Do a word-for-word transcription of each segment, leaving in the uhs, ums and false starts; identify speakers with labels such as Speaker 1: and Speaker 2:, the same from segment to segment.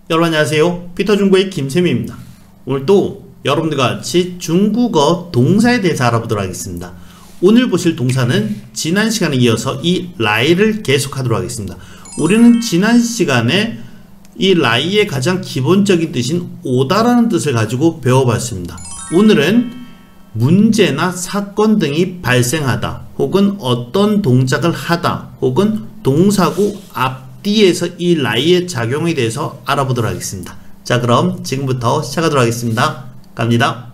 Speaker 1: 여러분 안녕하세요. 피터중국의 김쌤입니다. 오늘 또 여러분들과 같이 중국어 동사에 대해서 알아보도록 하겠습니다. 오늘 보실 동사는 지난 시간에 이어서 이 라이를 계속하도록 하겠습니다. 우리는 지난 시간에 이 라이의 가장 기본적인 뜻인 오다라는 뜻을 가지고 배워봤습니다. 오늘은 문제나 사건 등이 발생하다 혹은 어떤 동작을 하다 혹은 동사구 앞뒤에서 이 라이의 작용에 대해서 알아보도록 하겠습니다. 자, 그럼 지금부터 시작하도록 하겠습니다. 갑니다.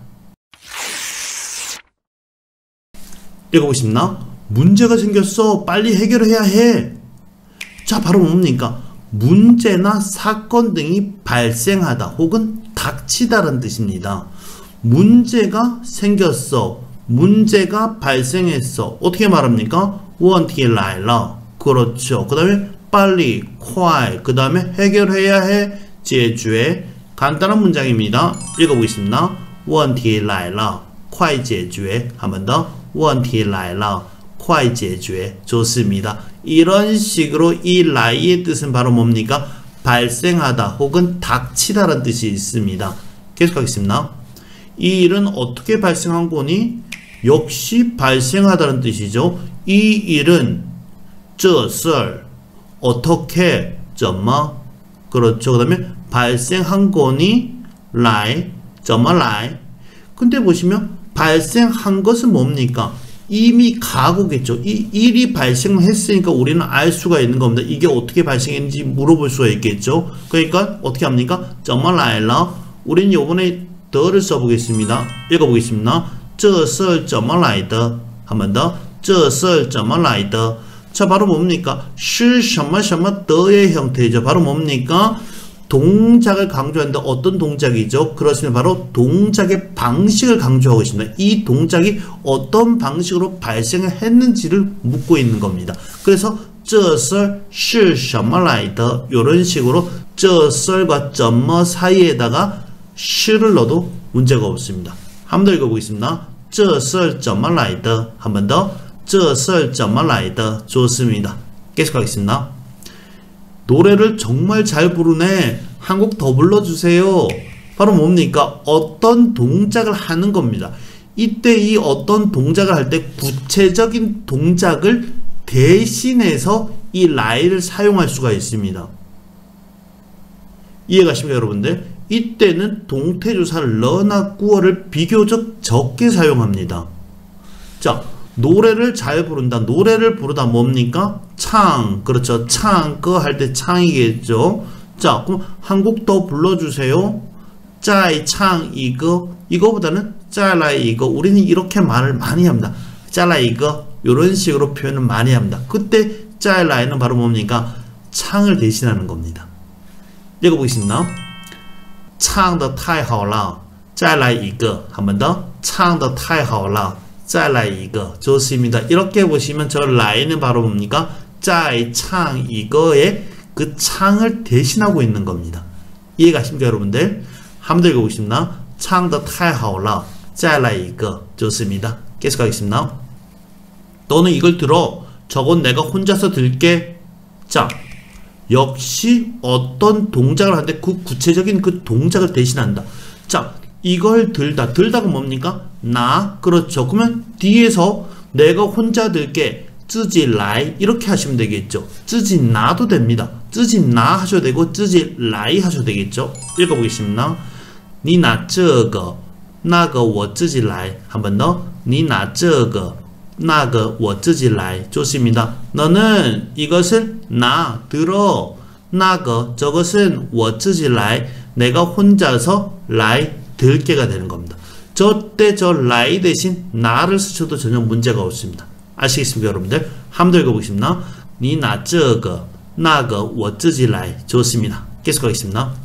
Speaker 1: 읽어보십나? 문제가 생겼어. 빨리 해결해야 해. 자, 바로 뭡니까? 문제나 사건 등이 발생하다 혹은 닥치다라는 뜻입니다. 문제가 생겼어. 문제가 발생했어. 어떻게 말합니까? 问题来了. 그렇죠. 그 다음에 빨리, 快. 그 다음에 해결해야 해. 解决. 간단한 문장입니다. 읽어보겠습니다. 问题来了. 快解决. 한 번 더. 问题来了. 快解决. 좋습니다. 이런 식으로 이 라이의 뜻은 바로 뭡니까? 발생하다 혹은 닥치다라는 뜻이 있습니다. 계속하겠습니다. 이 일은 어떻게 발생한 거니? 역시 발생하다는 뜻이죠. 이 일은 这事儿 어떻게 怎么 그렇죠. 그 다음에 발생한 거니? 来 怎么来 근데 보시면 발생한 것은 뭡니까? 이미 가고겠죠. 이 일이 발생했으니까 우리는 알 수가 있는 겁니다. 이게 어떻게 발생했는지 물어볼 수가 있겠죠. 그러니까 어떻게 합니까? 怎么来了 우리는 이번에 더를 써보겠습니다. 읽어보겠습니다. 这事儿怎么来的 한 번 더. 这事儿怎么来的 자, 바로 뭡니까? 是什么什么的의 형태죠. 바로 뭡니까? 동작을 강조하는데 어떤 동작이죠? 그렇습니다. 바로 동작의 방식을 강조하고 있습니다. 이 동작이 어떤 방식으로 발생을 했는지를 묻고 있는 겁니다. 그래서 这事儿是什么来的 이런 식으로 这事儿과 怎么 사이에다가 시를 넣어도 문제가 없습니다. 한 번 더 읽어보겠습니다. 这事儿怎么来的 한 번 더. 这事儿怎么来的 좋습니다. 계속하겠습니다. 노래를 정말 잘 부르네. 한 곡 더 불러주세요. 바로 뭡니까? 어떤 동작을 하는 겁니다. 이때 이 어떤 동작을 할 때 구체적인 동작을 대신해서 이 라이를 사용할 수가 있습니다. 이해가십니까, 여러분들? 이때는 동태조사를 러나 꾸어를 비교적 적게 사용합니다. 자, 노래를 잘 부른다. 노래를 부르다 뭡니까? 창. 그렇죠. 창, 거 할 때 창이겠죠. 자, 그럼 한 곡 더 불러주세요. 짜이, 창, 이거. 이거보다는 짜라이, 이거. 우리는 이렇게 말을 많이 합니다. 짜라이, 이거. 이런 식으로 표현을 많이 합니다. 그때 짜라이는 바로 뭡니까? 창을 대신하는 겁니다. 읽어보겠습니다. 唱得太好了再来一个 한 번 더. 唱得太好了再来一个 좋습니다. 이렇게 보시면 저 라인은 바로 뭡니까? 再唱一个의 그 창을 대신하고 있는 겁니다. 이해가십니까, 여러분들? 한 번 더 읽어보겠습니다. 唱得太好了再来一个 좋습니다. 계속하겠습니다. 너는 이걸 들어. 저건 내가 혼자서 들게. 자, 역시 어떤 동작을 하는데 그 구체적인 그 동작을 대신한다. 자, 이걸 들다. 들다가 뭡니까? 나. 그렇죠. 그러면 뒤에서 내가 혼자 들게. 自己来 이렇게 하시면 되겠죠. 自己나도 됩니다. 自己나 하셔도 되고 自己来 하셔도 되겠죠. 읽어보겠습니다. 你拿这个那个我自己来 한 번 더. 你拿这个那个我自己来 좋습니다. 너는 이것을 나 들어. 那个 저것은 我自己来 내가 혼자서 来 들게가 되는 겁니다. 저때 저 라이 대신 나를 쓰셔도 전혀 문제가 없습니다. 아시겠습니까, 여러분들? 한 번 더 읽어보겠습니다. 你拿这个那个我自己来 좋습니다. 계속하겠습니다.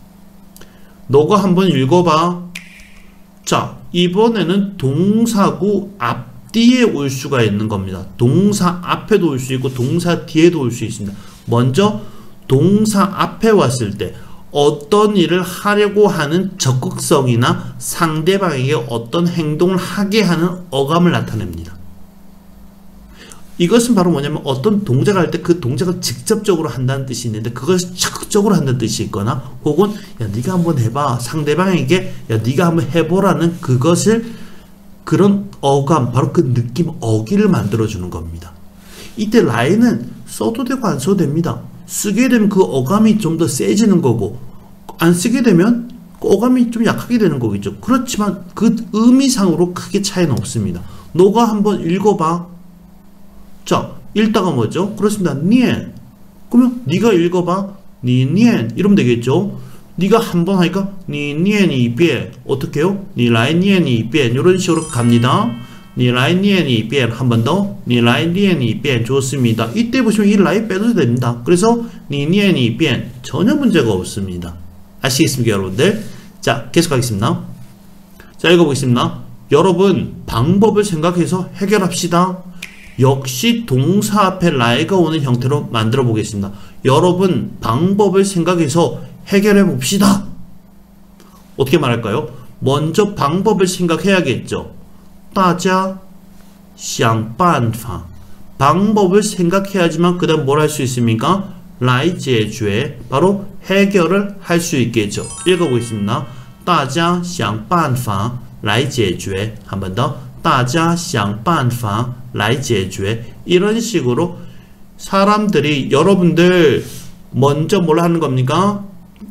Speaker 1: 너가 한번 읽어봐. 자, 이번에는 동사구 앞뒤에 올 수가 있는 겁니다. 동사 앞에도 올 수 있고 동사 뒤에도 올 수 있습니다. 먼저 동사 앞에 왔을 때 어떤 일을 하려고 하는 적극성이나 상대방에게 어떤 행동을 하게 하는 어감을 나타냅니다. 이것은 바로 뭐냐면 어떤 동작을 할 때 그 동작을 직접적으로 한다는 뜻이 있는데 그것을 적극적으로 한다는 뜻이 있거나 혹은 야 네가 한번 해봐 상대방에게 야 네가 한번 해보라는 그것을 그런 어감 바로 그 느낌 어기를 만들어주는 겁니다. 이때 라인은 써도 되고 안 써도 됩니다. 쓰게 되면 그 어감이 좀 더 세지는 거고 안 쓰게 되면 그 어감이 좀 약하게 되는 거겠죠. 그렇지만 그 의미상으로 크게 차이는 없습니다. 너가 한번 읽어봐. 자, 읽다가 뭐죠? 그렇습니다. 니엔. 그러면 네가 읽어봐. 니 니엔 이러면 되겠죠. 네가 한번 하니까 니 니엔 이변 어떻게 해요? 니 라이 니엔 이변 이런 식으로 갑니다. 니 라이 니엔 이변 한 번 더. 니 라이 니엔 이변 좋습니다. 이때 보시면 이 라이 빼도 됩니다. 그래서 니 니엔 이변 전혀 문제가 없습니다. 아시겠습니까, 여러분들? 자, 계속하겠습니다. 자, 읽어보겠습니다. 여러분, 방법을 생각해서 해결합시다. 역시 동사 앞에 라이가 오는 형태로 만들어 보겠습니다. 여러분, 방법을 생각해서 해결해 봅시다. 어떻게 말할까요? 먼저 방법을 생각해야겠죠. 大家想办法 방법을 생각해야지만 그 다음 뭘 할 수 있습니까? 来解决 바로 해결을 할 수 있겠죠. 읽어보겠습니다. 大家想办法来解决 한 번 더. 大家想办法来解决 이런 식으로 사람들이 여러분들 먼저 뭘 하는 겁니까?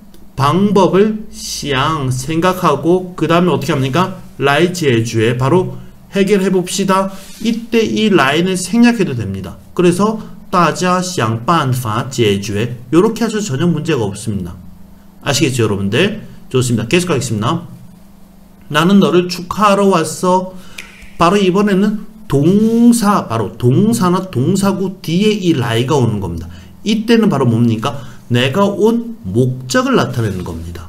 Speaker 1: 방법을 想 생각하고 그 다음에 어떻게 합니까? 来解决 바로 해결해 봅시다. 이때 이 라인을 생략해도 됩니다. 그래서 大家想办法解决 이렇게 하셔도 전혀 문제가 없습니다. 아시겠죠, 여러분들? 좋습니다. 계속하겠습니다. 나는 너를 축하하러 왔어. 바로 이번에는 동사, 바로 동사나 동사구 뒤에 이 라이가 오는 겁니다. 이때는 바로 뭡니까? 내가 온 목적을 나타내는 겁니다.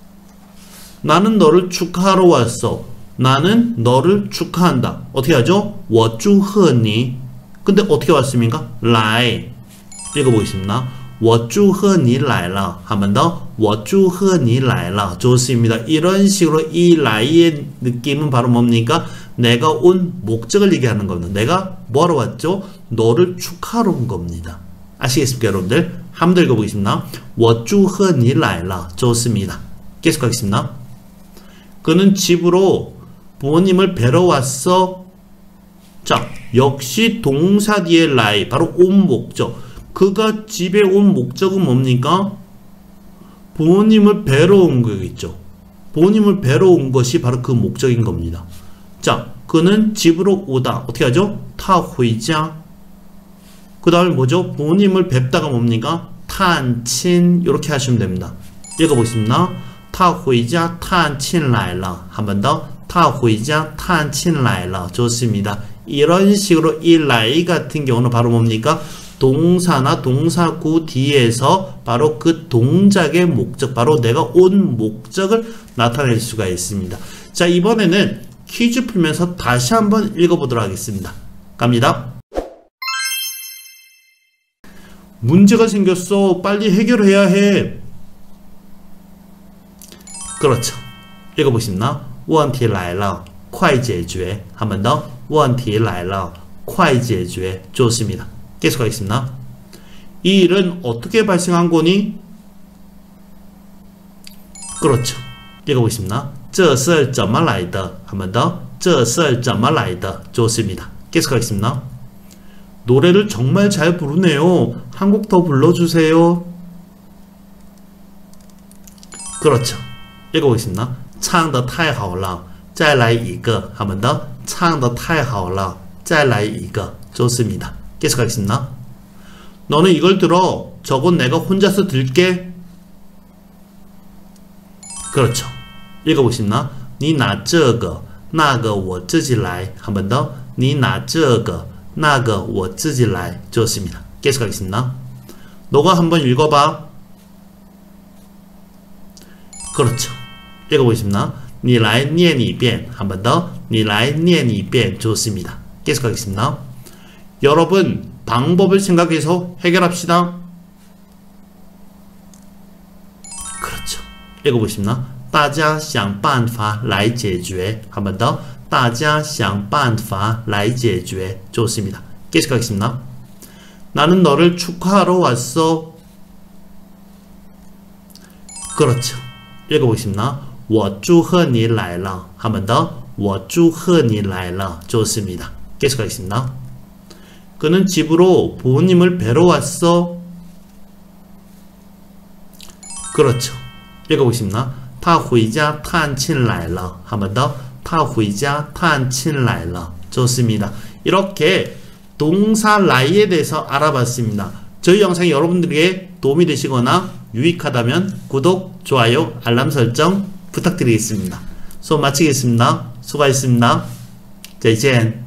Speaker 1: 나는 너를 축하하러 왔어. 나는 너를 축하한다. 어떻게 하죠? 我祝贺你 근데 어떻게 왔습니까? 来 읽어보겠습니다. 我祝贺你来了 한 번 더. 我祝贺你来了 좋습니다. 이런 식으로 이 라이의 느낌은 바로 뭡니까? 내가 온 목적을 얘기하는 겁니다. 내가 뭐하러 왔죠? 너를 축하하러 온 겁니다. 아시겠습니까, 여러분들? 한번 더 읽어보겠습니다. 我祝贺你来了 좋습니다. 계속하겠습니다. 그는 집으로 부모님을 뵈러 왔어. 자, 역시 동사 뒤에 라이 바로 온 목적. 그가 집에 온 목적은 뭡니까? 부모님을 뵈러 온 거겠죠. 부모님을 뵈러 온 것이 바로 그 목적인 겁니다. 자, 그는 집으로 오다. 어떻게 하죠? 他回家. 그 다음에 뭐죠? 부모님을 뵙다가 뭡니까? 探亲 이렇게 하시면 됩니다. 읽어보겠습니다. 他回家探亲来了 한 번 더. 他回家探亲来了 좋습니다. 이런 식으로 이 라이 같은 경우는 바로 뭡니까? 동사나 동사구 뒤에서 바로 그 동작의 목적, 바로 내가 온 목적을 나타낼 수가 있습니다. 자, 이번에는 퀴즈 풀면서 다시 한번 읽어보도록 하겠습니다. 갑니다. 문제가 생겼어. 빨리 해결해야 해. 그렇죠. 읽어보십니다. 问题来了快解决 한 번 더. 问题来了快解决 좋습니다. 계속하겠습니다. 이 일은 어떻게 발생한 거니? 그렇죠. 읽어보겠습니다. 这事怎么来的 한 번 더. 这事怎么来的 좋습니다. 계속하겠습니다. 노래를 정말 잘 부르네요. 한 곡 더 불러주세요. 그렇죠. 읽어보겠습니다. 唱得太好了再来一个 한 번 더. 唱得太好了再来一个 좋습니다. 계속하겠습니다. 너는 이걸 들어. 저건 내가 혼자서 들게. 그렇죠. 읽어보십니다. 你拿这个那个我自己来 한 번 더. 你拿这个那个我自己来 좋습니다. 계속하겠습니다. 너가 한번 읽어봐. 그렇죠. 읽어보겠습니다. 你来念一遍 한 번 더. 你来念一遍 좋습니다. 계속하겠습니다. 여러분, 방법을 생각해서 해결합시다. 그렇죠. 읽어보십니다. 大家想办法来解决 한 번 더. 大家想办法来解决 좋습니다. 계속하겠습니다. 나는 너를 축하하러 왔어. 그렇죠. 읽어보겠습니다. 我祝贺你来了. 한 번 더. 我祝贺你来了. 좋습니다. 계속하겠습니다. 그는 집으로 부모님을 뵈러 왔어. 그렇죠. 읽어보겠습니다. 他回家探亲来了. 한 번 더. 他回家探亲来了. 좋습니다. 이렇게 동사 라이에 대해서 알아봤습니다. 저희 영상이 여러분들에게 도움이 되시거나 유익하다면 구독, 좋아요, 알람 설정 부탁드리겠습니다. 수업 마치겠습니다. 수고하셨습니다. 再见.